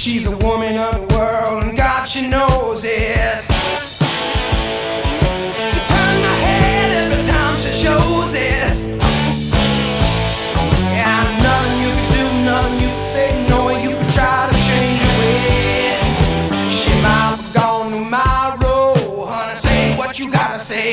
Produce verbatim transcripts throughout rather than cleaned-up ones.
She's a woman of the world, and God, she knows it. She turns my head every time she shows it. Yeah, nothing you can do, nothing you can say, no way you can try to change her way. She might be gone tomorrow, honey, say what you gotta say.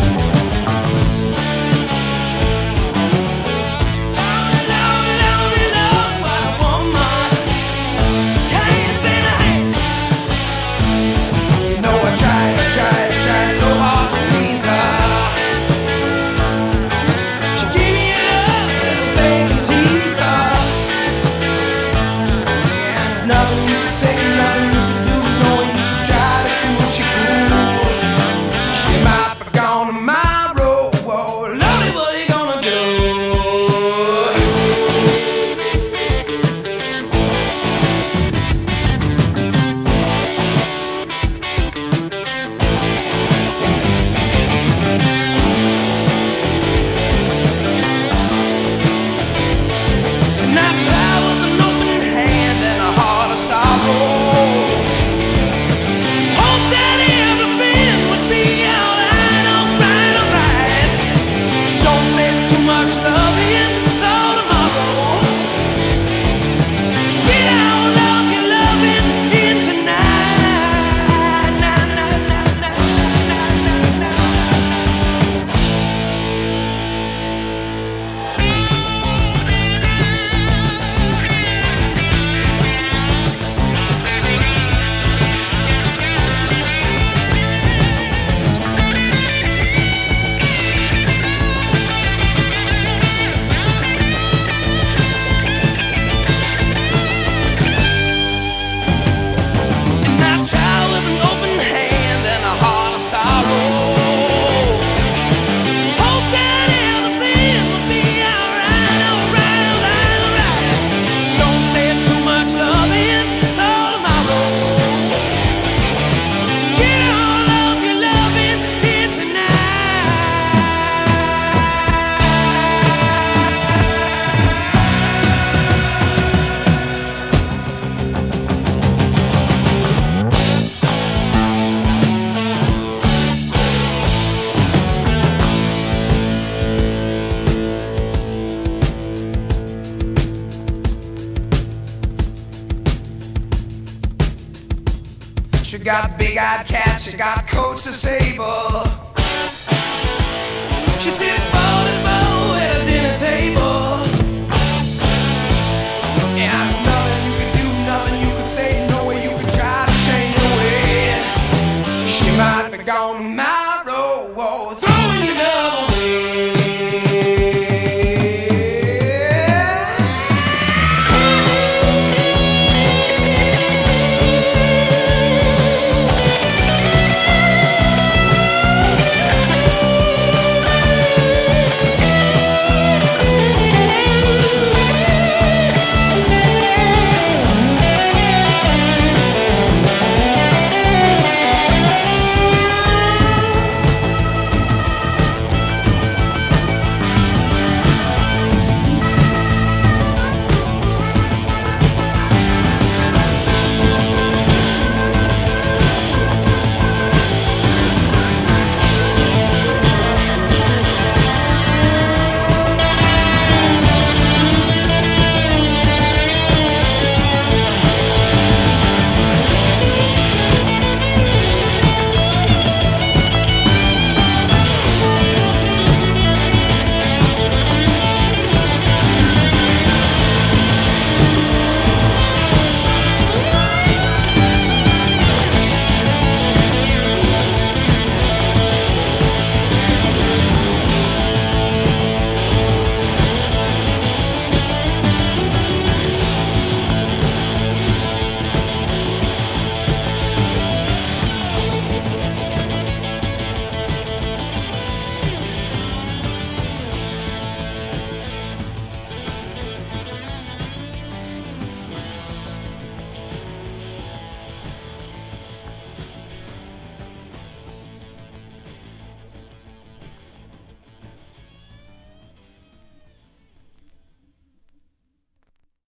She got big-eyed cats, she got coats to sable. She sits folded at a dinner table. Yeah, there's nothing you can do, nothing you can say, no way you can try to change her way. She might be gone now.